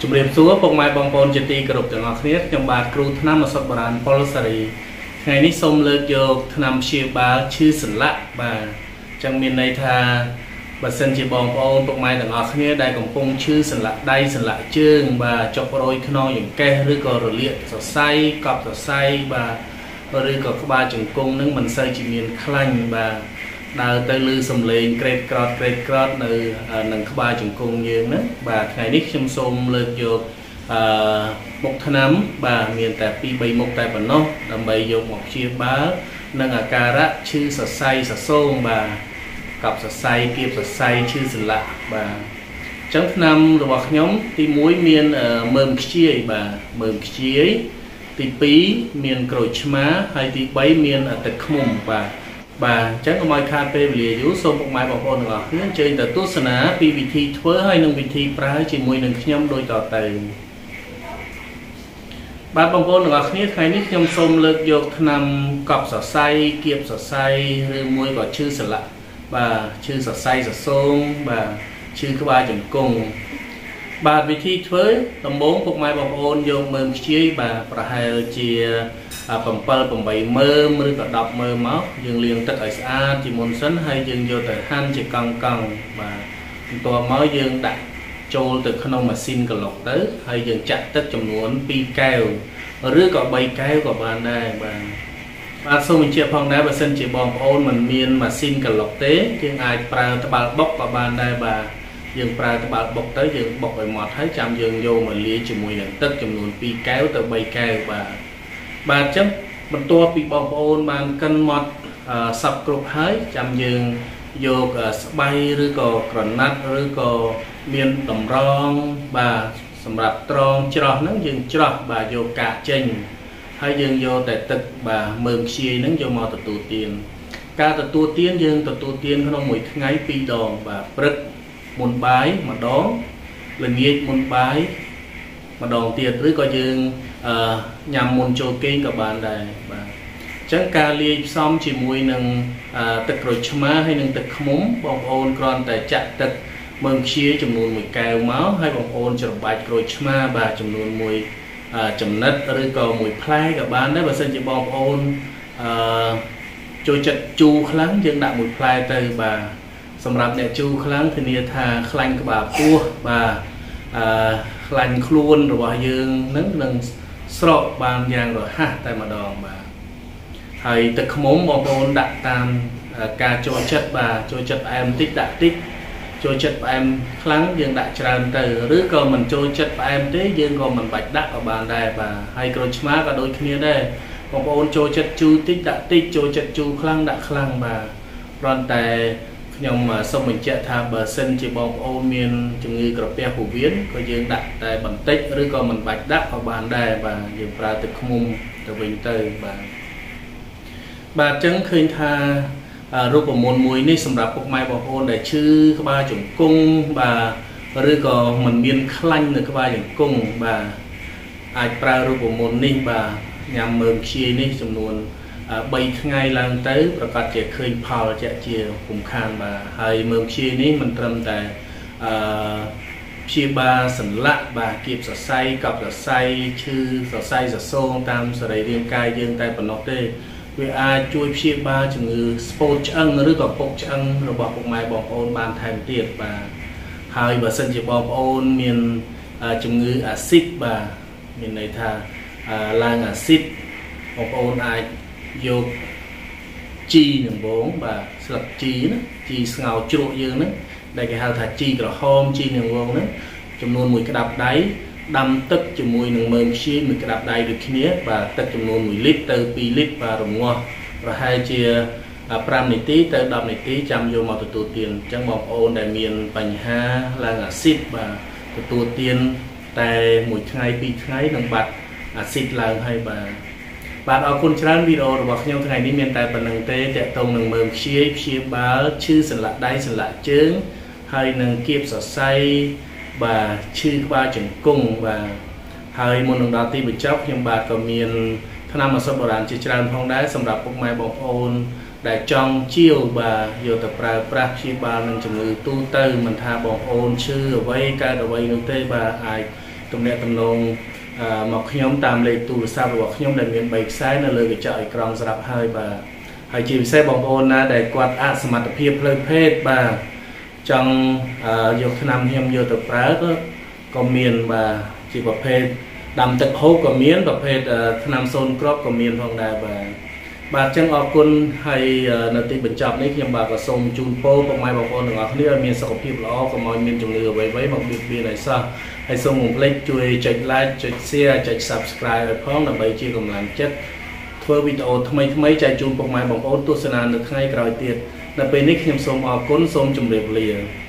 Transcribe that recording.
ជំរាបសួរពុកម៉ែបងប្អូនជាទីគោរពទាំងអស់គ្នាខ្ញុំបាទគ្រូថ្នាំឱសថបុរាណប៉ុលសារីថ្ងៃនេះសូមលើកយកថ្នាំព្យាបាលឈឺសន្លាក់បាទចឹងមានន័យថាបើសិនជាបងប្អូនពុកម៉ែទាំងអស់គ្នាដែលកំពុងឈឺសន្លាក់ដៃសន្លាក់ជើងបាទចុករយខ្នងចង្កេះឬក៏រលាកសរសៃកប់សរសៃបាទឬក៏ក្បាលជង្គង់នឹងមិនសូវជាមានខ្លាញ់បាទដើរទៅលឺសំឡេងក្រេតក្រតនៅនឹងក្បាលជង្គង់យើងណាបាទថ្ងៃនេះខ្ញុំសូមលើកយកមុខថ្នាំបាទមានតែ 2-3 មុខតែប៉ុណ្ណោះដើម្បីយកមកព្យាបាលនឹងអាការៈឈឺសរសៃសសូងបាទកប់សរសៃគៀបសរសៃឈឺសន្លាក់បាទអញ្ចឹងថ្នាំរបស់ខ្ញុំទី1មានមើមខ្ជាយបាទមើមខ្ជាយទី2មានក្រូចឆ្មាហើយទី3មានទឹកឃ្មុំបាទបាទអញ្ចឹងកុំឲ្យខាតពេលវេលាយូរសូមពុកម៉ែបងប្អូនទាំងអស់គ្នាអញ្ជើញទៅទស្សនាពីវិធីធ្វើហើយនិងវិធីប្រើជាមួយនឹងខ្ញុំដូចតទៅបាទបងប្អូនទាំងអស់គ្នាថ្ងៃនេះខ្ញុំសូមលើកយកថ្នាំកប់សរសៃគៀបសរសៃឬមួយក៏ឈឺសន្លាក់បាទឈឺសរសៃសសូងបាទឈឺក្បាលជង្គង់បាទវិធីធ្វើដំបូងពុកម៉ែបងប្អូនយកមើមខ្ជាយបាទប្រហែលជា7-8 មើមឬក៏10មើមមកយើងលាងទឹកឲ្យស្អាតជាមុនសិនហើយយើងយកទៅហាន់ជាកង់បាទបន្ទាប់មកយើងដាក់ចូលទៅក្នុងម៉ាស៊ីនក្លុកទៅហើយយើងចាក់ទឹកចំនួន2កែវឬក៏3កែវក៏បានដែរបាទសូមបញ្ជាក់ផងដែរបើសិនជាបងប្អូនមិនមានម៉ាស៊ីនក្លុកទេយើងអាចប្រើត្បាល់បុកក៏បានដែរបាទយើងប្រើត្បាល់បុកទៅយើងបុកឲ្យម៉ត់ហើយចាំយើងយកមកលាយជាមួយនឹងទឹកចំនួន2កែវទៅ3កែវបាទអញ្ចឹងបន្ទាប់ពីបងប្អូនបានកិនម៉ត់សពគ្រប់ហើយចាំយើងយកស្បៃឬក៏ក្រណាត់ឬក៏មានតម្រងបាទសម្រាប់ត្រងច្រោះហ្នឹងយើងច្រោះបាទយកកាកចេញហើយយើងយកតែទឹកបាទមើមខ្ជាយហ្នឹងយកមកទទួលទានការទទួលទានយើងទទួលទានក្នុងមួយថ្ងៃ2ដងបាទព្រឹកមុនបាយម្ដងល្ងាចមុនបាយម្ដងទៀតឬក៏យើងញ៉ាំមុនចូលគេងក៏បានដែរបាទអញ្ចឹងការលាយផ្សំជាមួយនឹងទឹកក្រូចឆ្មាហើយនិងទឹកឃ្មុំបងប្អូនគ្រាន់តែចាក់ទឹកមើមខ្ជាយចំនួន1កែវមកហើយបងប្អូនច្របាច់ក្រូចឆ្មាបាទចំនួន1ចំណិតឬក៏1ផ្លែក៏បានដែរបើសិនជាបងប្អូនចូលចិត្តជូរខ្លាំងយើងដាក់1ផ្លែទៅបាទសម្រាប់អ្នកជូរខ្លាំងធានាថាខ្លាញ់ក្បាលពោះបាទខ្លាញ់ខ្លួនរបស់យើងនឹងស្រកបានយ៉ាងរហ័សតែម្ដងបាទហើយទឹកឃ្មុំបងប្អូនដាក់តាមការចូលចិត្តបាទចូលចិត្តផ្អែមតិចដាក់តិចចូលចិត្តផ្អែមខ្លាំងយើងដាក់ច្រើនទៅឬក៏មិនចូលចិត្តផ្អែមទេយើងក៏មិនបាច់ដាក់ក៏បានដែរបាទហើយក្រូចឆ្មាក៏ដូចគ្នាដែរបងប្អូនចូលចិត្តជូរតិចដាក់តិចចូលចិត្តជូរខ្លាំងដាក់ខ្លាំងបាទគ្រាន់តែខ្ញុំសូមបញ្ជាក់ថាបើសិនជាបងប្អូនមានជំងឺក្រពះពោះវៀនក៏យើងដាក់តែបន្តិចឬក៏មិនបាច់ដាក់ក៏បានដែរបាទយើងប្រើទឹកឃ្មុំទៅវិញទៅបាទអញ្ចឹងឃើញថារូបមន្តមួយនេះសម្រាប់ពុកម៉ែបងប្អូនដែលឈឺក្បាលជង្គង់បាទឬក៏មិនមានខ្លាញ់នៅក្បាលជង្គង់បាទអាចប្រើរូបមន្តនេះបាទញ៉ាំមើមខ្ជាយនេះចំនួន3ថ្ងៃឡើងទៅប្រកាសជាឃើញផលជាក់ជាពុំខានបាទហើយមើមខ្ជាយនេះមិនត្រឹមតែព្យាបាលសន្លាក់បាទគៀបសរសៃកប់សរសៃឈឺសរសៃសសូងតាមសរីរាង្គកាយយើងតែប៉ុណ្ណោះទេវាអាចជួយព្យាបាលជំងឺស្ពោតឆ្អឹងឬក៏ពុកឆ្អឹងរបស់ពុកម៉ែបងប្អូនបានថែមទៀតបាទហើយបើសិនជាបងប្អូនមានជំងឺអាស៊ីតបាទមានន័យថាឡើងអាស៊ីតបងប្អូនអាចយកជីដំបងបាទស្លឹកជីណាជីស្ងោរជ្រក់យើងហ្នឹងដែលគេហៅថាជីក្រហមជីដំបងហ្នឹងចំនួន1ក្តាប់ដៃដាំទឹកជាមួយនឹងមើមខ្ជាយ1ក្តាប់ដៃដូចគ្នាបាទទឹកចំនួន1លីត្រទៅ2លីត្របាទរងាស់ប្រហែលជា5នាទីទៅ10នាទីចាំយកមកទទួលទានអញ្ចឹងបងប្អូនដែលមានបញ្ហាឡើងអាស៊ីតបាទទទួលទានតែ1ថ្ងៃ2ថ្ងៃនឹងបាត់អាស៊ីតឡើងហើយបាទអរគុណច្រើនវីដេអូរបស់ខ្ញុំថ្ងៃនេះមានតែប៉ុណ្្នឹងទេតាក់ទងនឹងមើមខ្ជាយព្យាបាលឈឺសន្លាក់ដៃសន្លាក់ជើងហើយនឹងគៀបសរសៃបាទឈឺក្បាលជង្គង់បាទហើយមុននឹងដល់ទីបញ្ចប់ខ្ញុំបាទក៏មានថ្នាំឱសថបុរាណជាច្រើនផងដែរសម្រាប់ពុកម៉ែបងប្អូនដែលចង់ជាវបាទយកទៅប្រើប្រាស់ព្យាបាលនឹងជំងឺទូទៅមិនថាបងប្អូនឈឺអ្វីកើតអ្វីនោះទេបាទអាចទំនាក់ទំនងមកខ្ញុំតាមលេខទូរស័ព្ទរបស់ខ្ញុំដែលមាន3ខ្សែនៅលើកញ្ចក់អេក្រង់ស្រាប់ហើយបាទហើយជាពិសេសបងប្អូនណាដែលគាត់អសមត្ថភាពផ្លូវភេទបាទចង់យកថ្នាំខ្ញុំយកទៅប្រើក៏មានបាទជាប្រភេទដាំទឹកហូបក៏មានប្រភេទថ្នាំសូនគ្រាប់ក៏មានផងដែរបាទចឹងអរគុណហើយនៅទីបញ្ចប់នេះខ្ញុំបាទក៏សូមជូនពរពុកម៉ែបងប្អូនទាំងអស់គ្នាឲ្យមានសុខភាពល្អកុំឲ្យមានជំងឺអ្វីៗមកបៀតបៀនឲ្យសោះហើយសូមកុំភ្លេចជួយចុច like ចុច share ចុច subscribe ឲ្យផងដើម្បីជាកម្លាំងចិត្តធ្វើវីដេអូថ្មីៗចែកជូនពុកម៉ែបងប្អូនទស្សនានៅថ្ងៃក្រោយទៀតដល់ពេលនេះខ្ញុំសូមអរគុណសូមជម្រាបលា